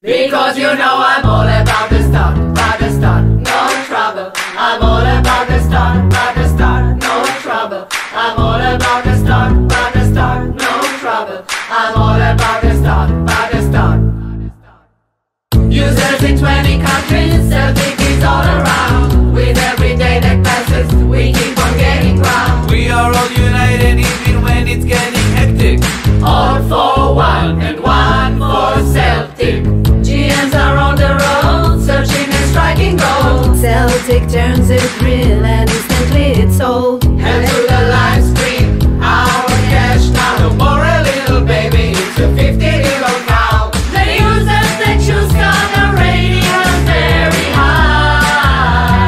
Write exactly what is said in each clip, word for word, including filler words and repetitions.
Because you know I'm all about the start, about the start, no trouble. I'm all about the start, about the start, no trouble. I'm all about the start, about the start, no trouble. I'm all about the start, about the start. Users in twenty countries, Celtic is all around. With every day that passes, we keep on getting ground. We are all united even when it's getting hectic. All for one and one for Celtic. G Ms are on the road, searching and striking gold. Celtic turns a thrill and instantly it's sold. Head to the live stream, our cash now. No more a little baby, it's a fifty little cow. The users that choose color radio is very high.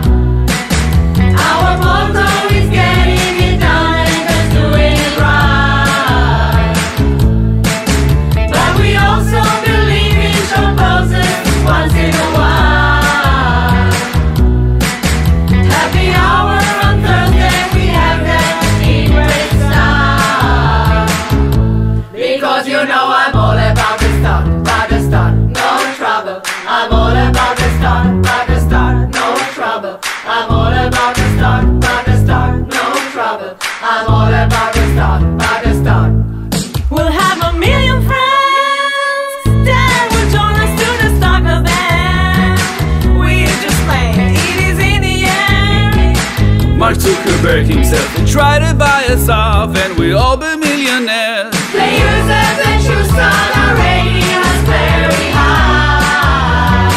Our motto is getting it done and just doing it right. But we also believe in show poses once in a while. Happy hour on Thursday, we have that in great style. Because you know I'm all about the start, about the start, no trouble. I'm all about the start, about the start, no trouble. I'm all about the start, about the start, no trouble. I'm all about the start, about the start. We'll have a million friends that will join us to the start of it. We're just playing, it is in the air. Mark Zuckerberg himself will try to buy us off, and we'll all be millionaires. The users that choose color radio is very high.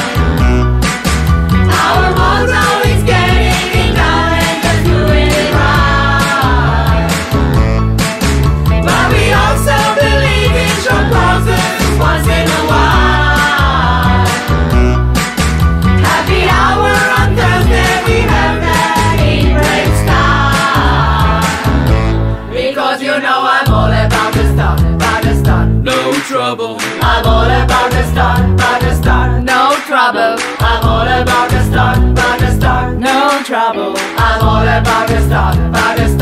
Our motto is getting it done and just doing it right. But we also believe in short pauses once in a while. Happy hour on Thursday, we have that in great style. Because you know I'm all about the start, about the start. No trouble. I'm all about the start, about the start, no trouble. I'm all about the start, about the start, no trouble. I'm all about the start, about the